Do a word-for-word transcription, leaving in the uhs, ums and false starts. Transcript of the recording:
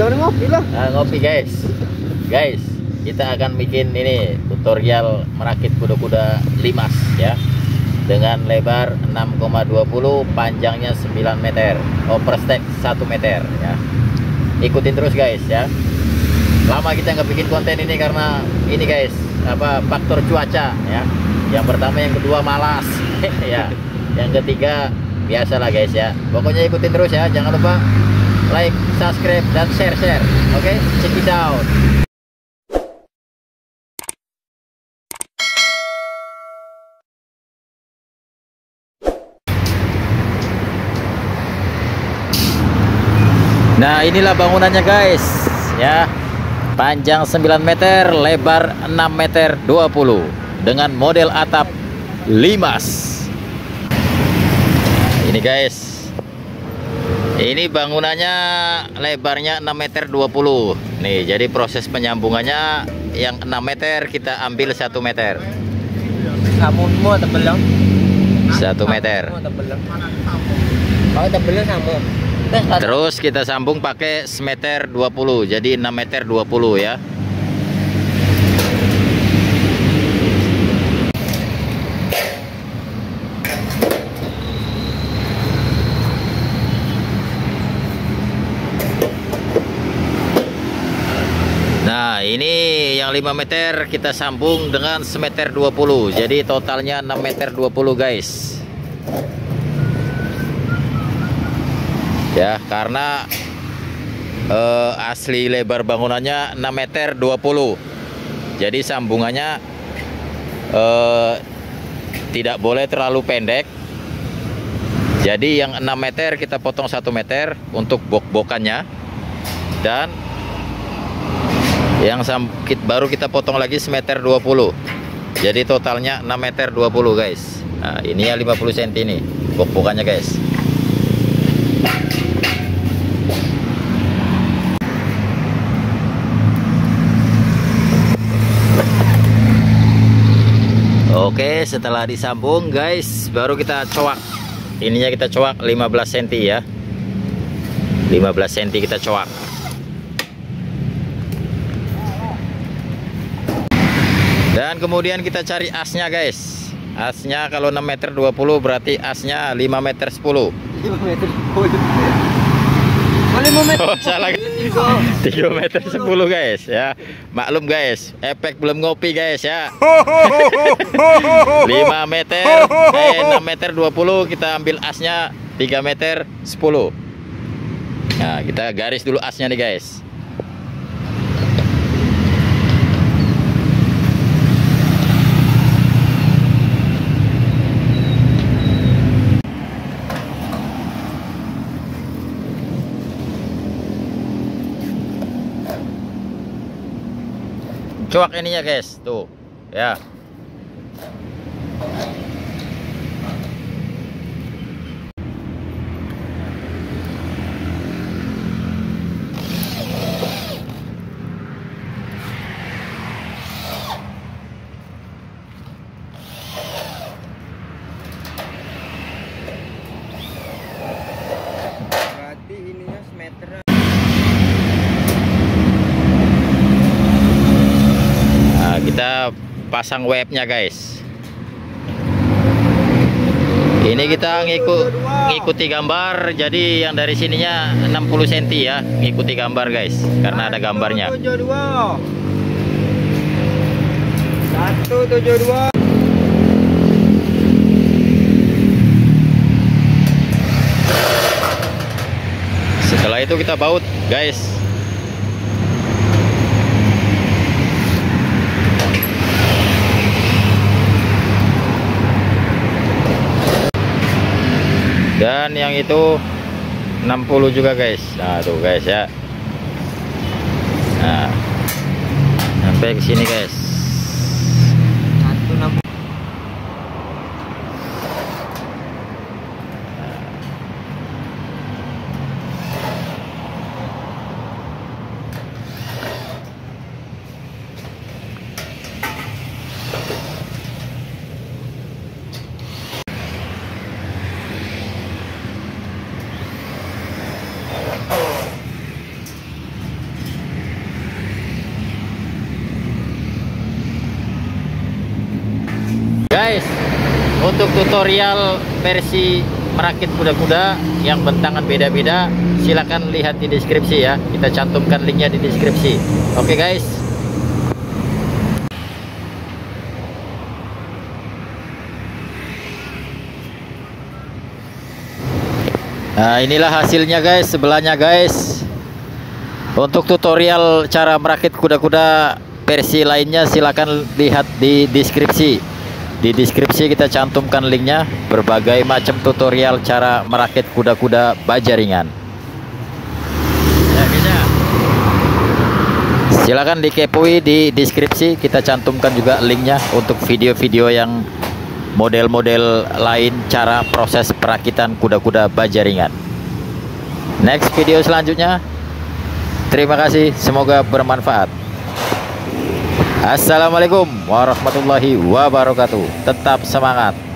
Jangan ngopi lah. Nah, ngopi guys. Guys, kita akan bikin ini tutorial merakit kuda-kuda limas ya. Dengan lebar enam koma dua puluh, panjangnya sembilan meter. Overstack satu meter ya. Ikutin terus guys ya. Lama kita nggak bikin konten ini karena ini guys, apa faktor cuaca ya. Yang pertama, yang kedua malas ya. Yang ketiga biasalah guys ya. Pokoknya ikutin terus ya. Jangan lupa like, subscribe, dan share-share. Oke, okay? Check it out. Nah, inilah bangunannya guys ya. Panjang sembilan meter, lebar enam meter dua puluh dengan model atap limas. Nah, ini guys. Ini bangunannya lebarnya enam meter dua puluh. Nih, jadi proses penyambungannya yang enam meter kita ambil satu meter. Kamu tebeleng. satu meter. Kalau tebeleng sama. Terus kita sambung pakai semeter dua puluh, jadi enam meter dua puluh ya. Nah, ini yang lima meter kita sambung dengan semeter dua puluh, jadi totalnya enam meter dua puluh guys. Ya, karena eh, asli lebar bangunannya enam meter dua puluh. Jadi sambungannya eh, tidak boleh terlalu pendek. Jadi yang enam meter kita potong satu meter untuk bok-bokannya. Dan yang samkit baru kita potong lagi semeter dua puluh. Jadi totalnya enam meter dua puluh guys. Nah, ini ya lima puluh sentimeter nih bok-bokannya guys. Oke, setelah disambung guys, baru kita coak. Ininya kita coak lima belas sentimeter ya. lima belas sentimeter kita coak. Dan kemudian kita cari asnya guys. Asnya kalau enam meter dua puluh berarti asnya lima meter sepuluh. lima meter sepuluh. Oh, salah guys. tiga meter sepuluh guys ya. Maklum guys, efek belum ngopi guys ya. lima meter, eh, enam meter dua puluh, kita ambil asnya tiga meter sepuluh. Nah, kita garis dulu asnya nih guys. Coak ininya guys, tuh ya. Berarti ininya semeter. Kita pasang webnya guys. Ini kita ngikut ngikuti gambar, jadi yang dari sininya enam puluh sentimeter ya, ngikuti gambar guys, karena ada gambarnya. satu tujuh dua. Setelah itu kita baut guys. Dan yang itu enam puluh juga guys. Nah, tuh guys ya. Nah, sampai ke sini guys. satu enam puluh. untuk tutorial versi merakit kuda-kuda yang bentangan beda-beda, silakan lihat di deskripsi ya. Kita cantumkan linknya di deskripsi. Oke guys. Nah, inilah hasilnya guys, sebelahnya guys. Untuk tutorial cara merakit kuda-kuda versi lainnya silakan lihat di deskripsi. Di deskripsi kita cantumkan linknya, berbagai macam tutorial cara merakit kuda-kuda baja ringan. Ya, bisa. Silakan dikepoin di deskripsi, kita cantumkan juga linknya untuk video-video yang model-model lain cara proses perakitan kuda-kuda baja ringan. Next video selanjutnya. Terima kasih, semoga bermanfaat. Assalamualaikum warahmatullahi wabarakatuh. Tetap semangat.